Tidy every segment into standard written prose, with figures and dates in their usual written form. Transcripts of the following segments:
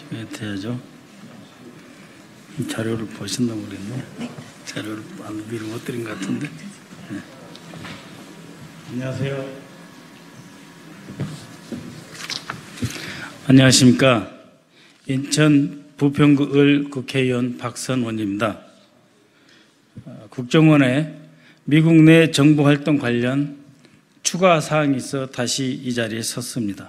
돼야죠. 자료를 보신다고 그랬네. 네. 자료를 미리 못 드린 것 같은데. 네. 안녕하세요. 안녕하십니까. 인천 부평구 을 국회의원 박선원입니다. 국정원의 미국 내 정보활동 관련 추가 사항이 있어 다시 이 자리에 섰습니다.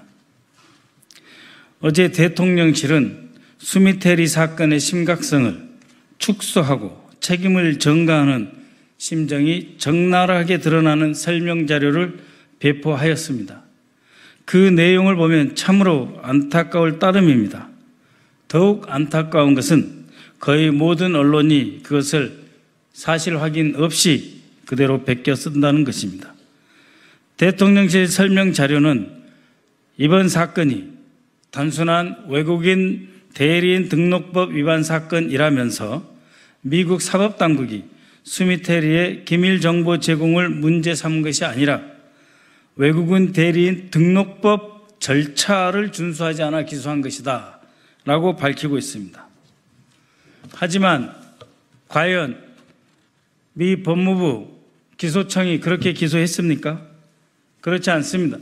어제 대통령실은 수미테리 사건의 심각성을 축소하고 책임을 전가하는 심정이 적나라하게 드러나는 설명 자료를 배포하였습니다. 그 내용을 보면 참으로 안타까울 따름입니다. 더욱 안타까운 것은 거의 모든 언론이 그것을 사실 확인 없이 그대로 베껴 쓴다는 것입니다. 대통령실 설명 자료는 이번 사건이 단순한 외국인 대리인 등록법 위반 사건이라면서 미국 사법당국이 수미테리의 기밀 정보 제공을 문제 삼은 것이 아니라 외국인 대리인 등록법 절차를 준수하지 않아 기소한 것이다 라고 밝히고 있습니다. 하지만 과연 미 법무부 기소청이 그렇게 기소했습니까? 그렇지 않습니다.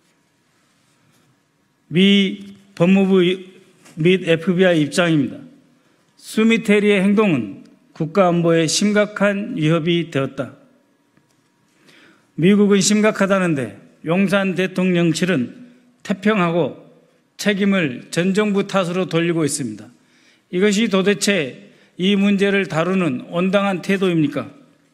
미 법무부 및 FBI 입장입니다. 수미테리의 행동은 국가안보에 심각한 위협이 되었다. 미국은 심각하다는데 용산 대통령실은 태평하고 책임을 전 정부 탓으로 돌리고 있습니다. 이것이 도대체 이 문제를 다루는 온당한 태도입니까?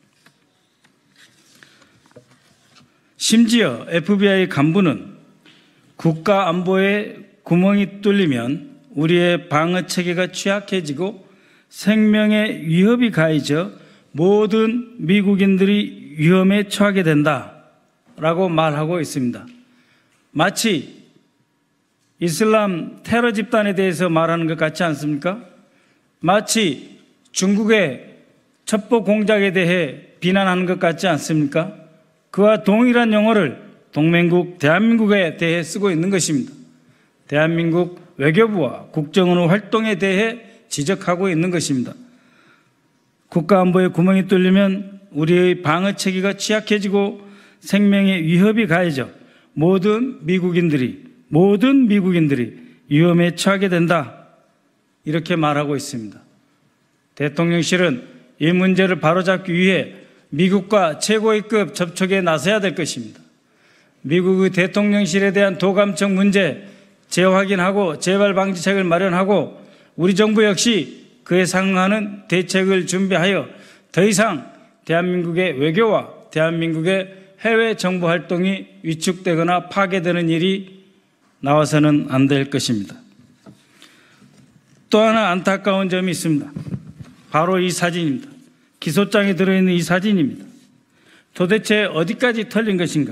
심지어 FBI 간부는 국가안보에 구멍이 뚫리면 우리의 방어 체계가 취약해지고 생명에 위협이 가해져 모든 미국인들이 위험에 처하게 된다라고 말하고 있습니다. 마치 이슬람 테러 집단에 대해서 말하는 것 같지 않습니까? 마치 중국의 첩보 공작에 대해 비난하는 것 같지 않습니까? 그와 동일한 용어를 동맹국 대한민국에 대해 쓰고 있는 것입니다. 대한민국 외교부와 국정원의 활동에 대해 지적하고 있는 것입니다. 국가안보에 구멍이 뚫리면 우리의 방어 체계가 취약해지고 생명에 위협이 가해져 모든 미국인들이 위험에 처하게 된다. 이렇게 말하고 있습니다. 대통령실은 이 문제를 바로잡기 위해 미국과 최고위급 접촉에 나서야 될 것입니다. 미국의 대통령실에 대한 도감청 문제 재확인하고 재발 방지책을 마련하고 우리 정부 역시 그에 상응하는 대책을 준비하여 더 이상 대한민국의 외교와 대한민국의 해외 정보 활동이 위축되거나 파괴되는 일이 나와서는 안 될 것입니다. 또 하나 안타까운 점이 있습니다. 바로 이 사진입니다. 기소장에 들어있는 이 사진입니다. 도대체 어디까지 털린 것인가?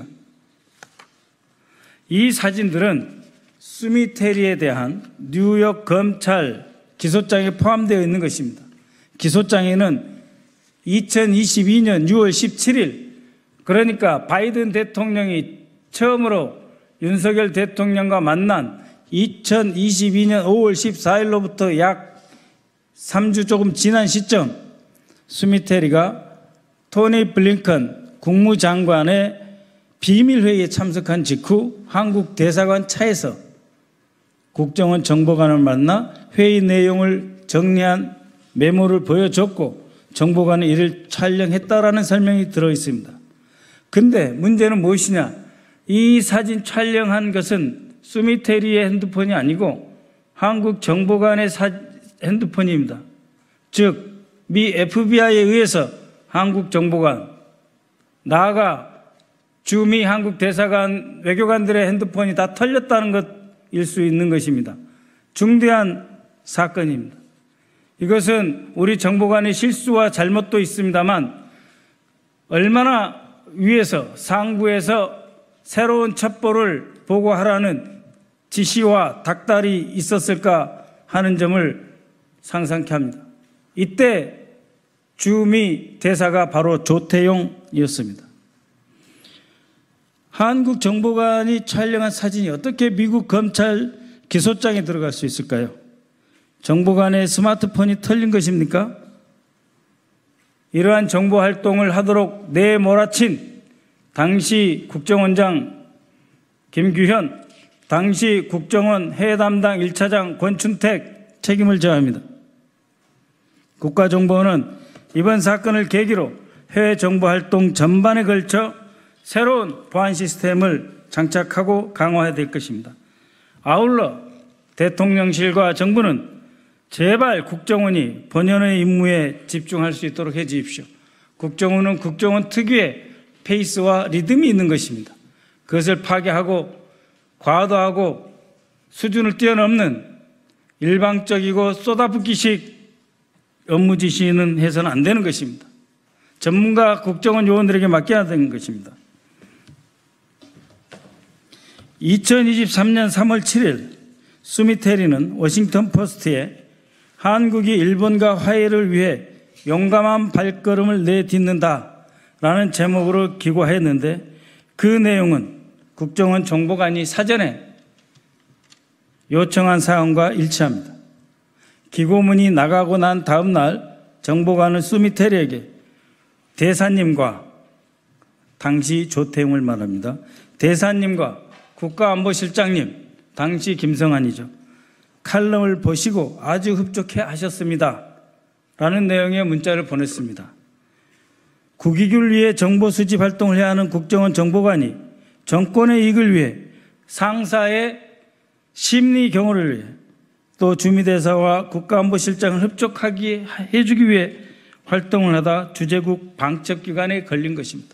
이 사진들은 수미테리에 대한 뉴욕 검찰 기소장에 포함되어 있는 것입니다. 기소장에는 2022년 6월 17일, 그러니까 바이든 대통령이 처음으로 윤석열 대통령과 만난 2022년 5월 14일로부터 약 3주 조금 지난 시점, 수미테리가 토니 블링컨 국무장관의 비밀회의에 참석한 직후 한국 대사관 차에서 국정원 정보관을 만나 회의 내용을 정리한 메모를 보여줬고 정보관은 이를 촬영했다라는 설명이 들어있습니다. 근데 문제는 무엇이냐? 이 사진 촬영한 것은 수미테리의 핸드폰이 아니고 한국 정보관의 핸드폰입니다. 즉 미 FBI에 의해서 한국 정보관, 나아가 주미 한국 대사관 외교관들의 핸드폰이 다 털렸다는 것일 수 있는 것입니다. 중대한 사건입니다. 이것은 우리 정보관의 실수와 잘못도 있습니다만 얼마나 위에서 상부에서 새로운 첩보를 보고하라는 지시와 닥달이 있었을까 하는 점을 상상케 합니다. 이때 주미 대사가 바로 조태용이었습니다. 한국 정보관이 촬영한 사진이 어떻게 미국 검찰 기소장에 들어갈 수 있을까요? 정보관의 스마트폰이 털린 것입니까? 이러한 정보 활동을 하도록 내몰아친 당시 국정원장 김규현, 당시 국정원 해외 담당 1차장 권춘택 책임을 져야 합니다. 국가정보원은 이번 사건을 계기로 해외 정보 활동 전반에 걸쳐 새로운 보안 시스템을 장착하고 강화해야 될 것입니다. 아울러 대통령실과 정부는 제발 국정원이 본연의 임무에 집중할 수 있도록 해 주십시오. 국정원은 국정원 특유의 페이스와 리듬이 있는 것입니다. 그것을 파괴하고 과도하고 수준을 뛰어넘는 일방적이고 쏟아붓기식 업무 지시는 해서는 안 되는 것입니다. 전문가 국정원 요원들에게 맡겨야 되는 것입니다. 2023년 3월 7일 수미테리는 워싱턴 포스트에 한국이 일본과 화해를 위해 용감한 발걸음을 내딛는다라는 제목으로 기고했는데 그 내용은 국정원 정보관이 사전에 요청한 사항과 일치합니다. 기고문이 나가고 난 다음 날 정보관은 수미테리에게 대사님과 당시 조태용을 말합니다. 대사님과 국가안보실장님, 당시 김성환이죠. 칼럼을 보시고 아주 흡족해 하셨습니다. 라는 내용의 문자를 보냈습니다. 국익을 위해 정보 수집 활동을 해야 하는 국정원 정보관이 정권의 이익을 위해 상사의 심리 경호를 위해 또 주미대사와 국가안보실장을 흡족하게 해주기 위해 활동을 하다 주재국 방첩기관에 걸린 것입니다.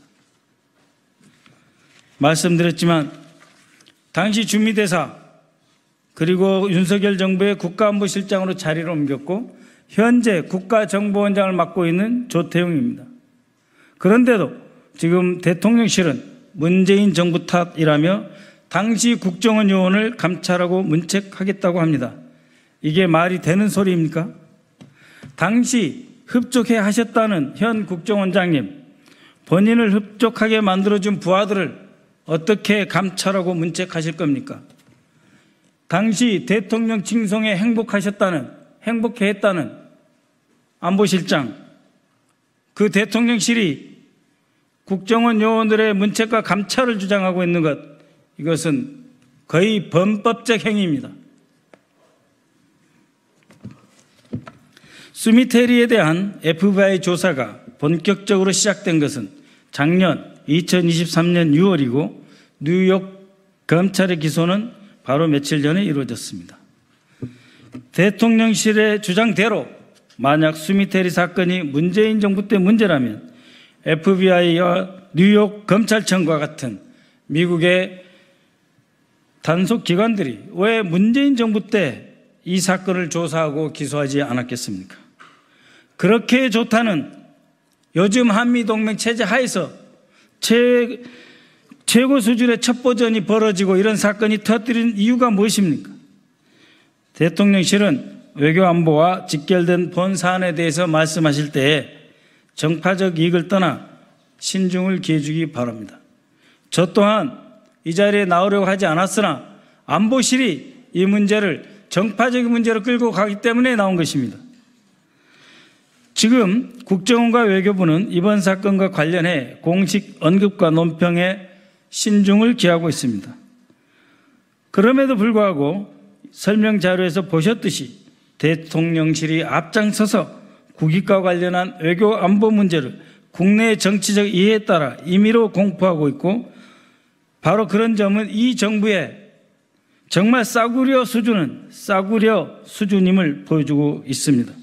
말씀드렸지만 당시 주미대사 그리고 윤석열 정부의 국가안보실장으로 자리를 옮겼고 현재 국가정보원장을 맡고 있는 조태용입니다. 그런데도 지금 대통령실은 문재인 정부 탓이라며 당시 국정원 요원을 감찰하고 문책하겠다고 합니다. 이게 말이 되는 소리입니까? 당시 흡족해 하셨다는 현 국정원장님, 본인을 흡족하게 만들어준 부하들을 어떻게 감찰하고 문책하실 겁니까? 당시 대통령 칭송에 행복해 했다는 안보실장, 그 대통령실이 국정원 요원들의 문책과 감찰을 주장하고 있는 것, 이것은 거의 범법적 행위입니다. 수미테리에 대한 FBI 조사가 본격적으로 시작된 것은 작년 2023년 6월이고 뉴욕 검찰의 기소는 바로 며칠 전에 이루어졌습니다. 대통령실의 주장대로 만약 수미테리 사건이 문재인 정부 때 문제라면 FBI와 뉴욕 검찰청과 같은 미국의 단속 기관들이 왜 문재인 정부 때 이 사건을 조사하고 기소하지 않았겠습니까? 그렇게 좋다는 요즘 한미동맹 체제 하에서 최고 수준의 첩보전이 벌어지고 이런 사건이 터뜨린 이유가 무엇입니까? 대통령실은 외교안보와 직결된 본 사안에 대해서 말씀하실 때에 정파적 이익을 떠나 신중을 기해주기 바랍니다. 저 또한 이 자리에 나오려고 하지 않았으나 안보실이 이 문제를 정파적인 문제로 끌고 가기 때문에 나온 것입니다. 지금 국정원과 외교부는 이번 사건과 관련해 공식 언급과 논평에 신중을 기하고 있습니다. 그럼에도 불구하고 설명 자료에서 보셨듯이 대통령실이 앞장서서 국익과 관련한 외교 안보 문제를 국내의 정치적 이해에 따라 임의로 공포하고 있고 바로 그런 점은 이 정부의 정말 싸구려 수준임을 보여주고 있습니다.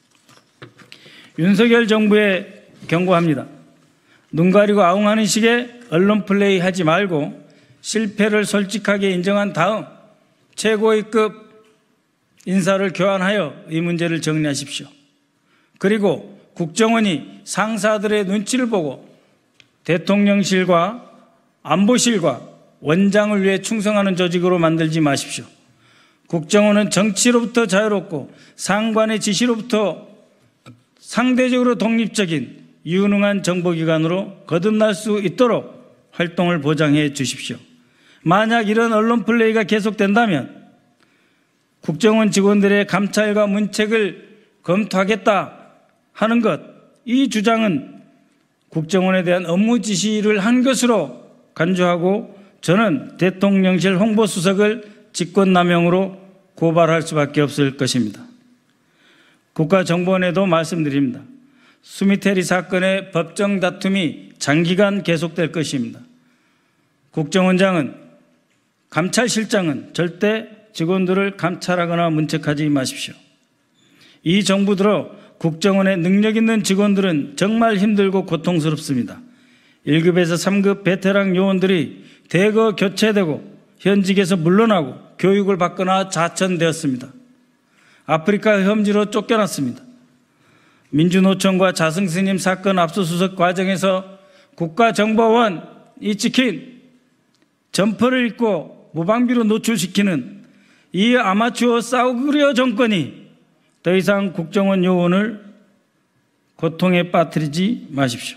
윤석열 정부에 경고합니다. 눈 가리고 아웅하는 식의 언론 플레이 하지 말고 실패를 솔직하게 인정한 다음 최고위급 인사를 교환하여 이 문제를 정리하십시오. 그리고 국정원이 상사들의 눈치를 보고 대통령실과 안보실과 원장을 위해 충성하는 조직으로 만들지 마십시오. 국정원은 정치로부터 자유롭고 상관의 지시로부터 상대적으로 독립적인 유능한 정보기관으로 거듭날 수 있도록 활동을 보장해 주십시오. 만약 이런 언론 플레이가 계속된다면 국정원 직원들의 감찰과 문책을 검토하겠다 하는 것, 이 주장은 국정원에 대한 업무 지시를 한 것으로 간주하고 저는 대통령실 홍보수석을 직권남용으로 고발할 수밖에 없을 것입니다. 국가정보원에도 말씀드립니다. 수미테리 사건의 법정 다툼이 장기간 계속될 것입니다. 국정원장은, 감찰실장은 절대 직원들을 감찰하거나 문책하지 마십시오. 이 정부 들어 국정원의 능력 있는 직원들은 정말 힘들고 고통스럽습니다. 1급에서 3급 베테랑 요원들이 대거 교체되고 현직에서 물러나고 교육을 받거나 자천되었습니다. 아프리카 험지로 쫓겨났습니다. 민주노총과 자승스님 사건 압수수색 과정에서 국가정보원이 찍힌 점퍼를 입고 무방비로 노출시키는 이 아마추어 싸구려 정권이 더 이상 국정원 요원을 고통에 빠뜨리지 마십시오.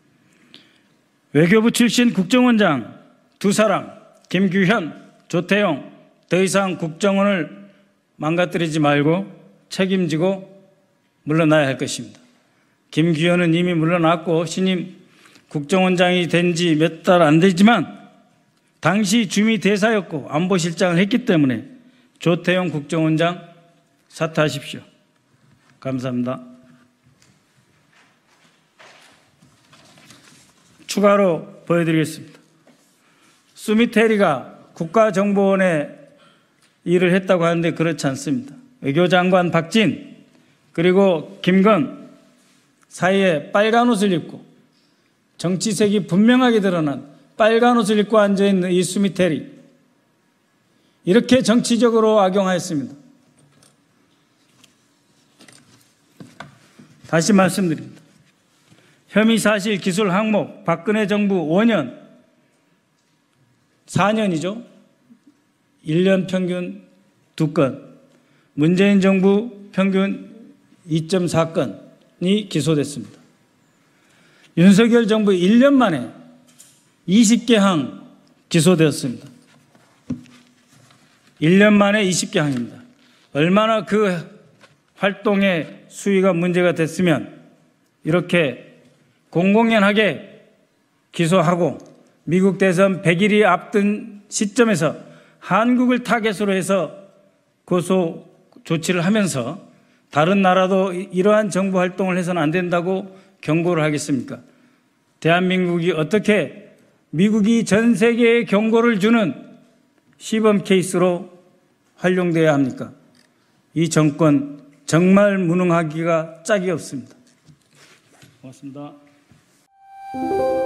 외교부 출신 국정원장 두 사람, 김규현, 조태용, 더 이상 국정원을 망가뜨리지 말고 책임지고 물러나야 할 것입니다. 김규현은 이미 물러났고 신임 국정원장이 된 지 몇 달 안 되지만 당시 주미 대사였고 안보실장을 했기 때문에 조태용 국정원장 사퇴하십시오. 감사합니다. 추가로 보여드리겠습니다. 수미테리가 국가정보원에 일을 했다고 하는데 그렇지 않습니다. 외교장관 박진 그리고 김건 사이에 빨간 옷을 입고 정치색이 분명하게 드러난 빨간 옷을 입고 앉아있는 이 수미테리, 이렇게 정치적으로 악용하였습니다. 다시 말씀드립니다. 혐의 사실 기술 항목 박근혜 정부 5년, 4년이죠. 1년 평균 2건, 문재인 정부 평균 2.4건이 기소됐습니다. 윤석열 정부 1년 만에 20개 항 기소되었습니다. 1년 만에 20개 항입니다. 얼마나 그 활동의 수위가 문제가 됐으면 이렇게 공공연하게 기소하고 미국 대선 100일이 앞둔 시점에서 한국을 타겟으로 해서 고소 조치를 하면서 다른 나라도 이러한 정부 활동을 해서는 안 된다고 경고를 하겠습니까? 대한민국이 어떻게 미국이 전 세계에 경고를 주는 시범 케이스로 활용돼야 합니까? 이 정권 정말 무능하기가 짝이 없습니다. 고맙습니다.